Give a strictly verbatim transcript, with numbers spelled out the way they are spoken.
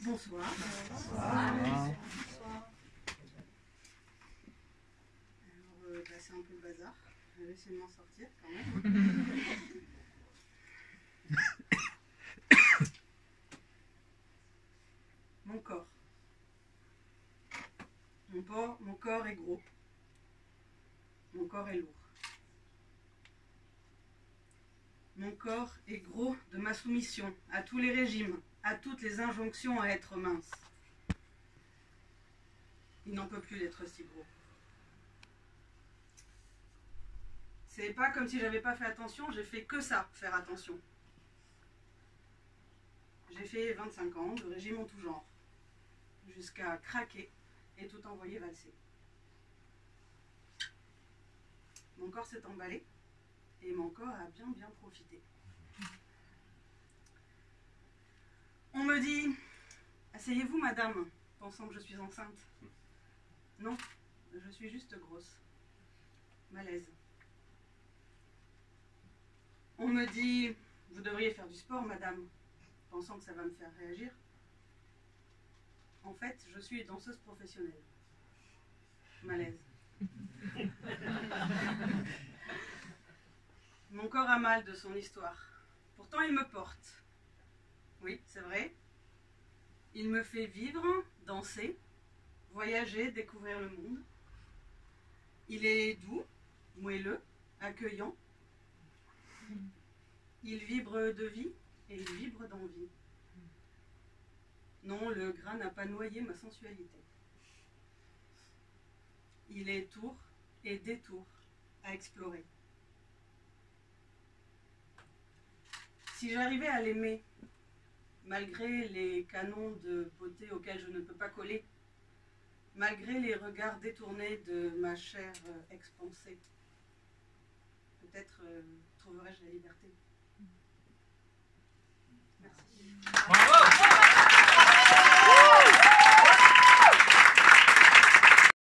Bonsoir. Bonsoir. Bonsoir. Alors, euh, bah, c'est un peu le bazar. Laissez-moi sortir quand même. Mon corps. Mon, por- mon corps est gros. Mon corps est lourd. Mon corps est gros de ma soumission à tous les régimes, à toutes les injonctions à être mince. Il n'en peut plus d'être si gros. C'est pas comme si j'avais pas fait attention, j'ai fait que ça, faire attention. J'ai fait vingt-cinq ans de régime en tout genre, jusqu'à craquer et tout envoyer valser. Mon corps s'est emballé et mon corps a bien bien profité. On me dit, asseyez-vous madame, pensant que je suis enceinte. Non, je suis juste grosse. Malaise. On me dit, vous devriez faire du sport madame, pensant que ça va me faire réagir. En fait, je suis danseuse professionnelle. Malaise. Mon corps a mal de son histoire. Pourtant, il me porte. Oui, c'est vrai. Il me fait vivre, danser, voyager, découvrir le monde. Il est doux, moelleux, accueillant. Il vibre de vie et il vibre d'envie. Non, le gras n'a pas noyé ma sensualité. Il est tour et détour à explorer. Si j'arrivais à l'aimer, malgré les canons de beauté auxquels je ne peux pas coller, malgré les regards détournés de ma chair expansée, peut-être euh, trouverais-je la liberté. Merci.